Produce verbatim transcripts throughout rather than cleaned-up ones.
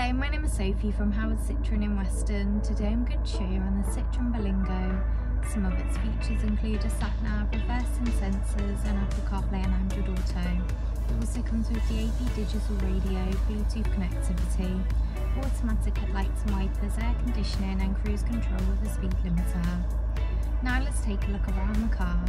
Hello, my name is Sophie from Howard Citroen in Weston. Today I'm going to show you around the Citroen Berlingo. Some of its features include a sat-nav, reversing sensors and Apple CarPlay and Android Auto. It also comes with D A B digital radio, Bluetooth connectivity, automatic headlights and wipers, air conditioning and cruise control with a speed limiter. Now let's take a look around the car.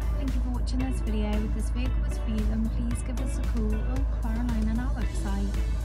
Watching this video. If this vehicle was for you, then please give us a call or inquire online on our website.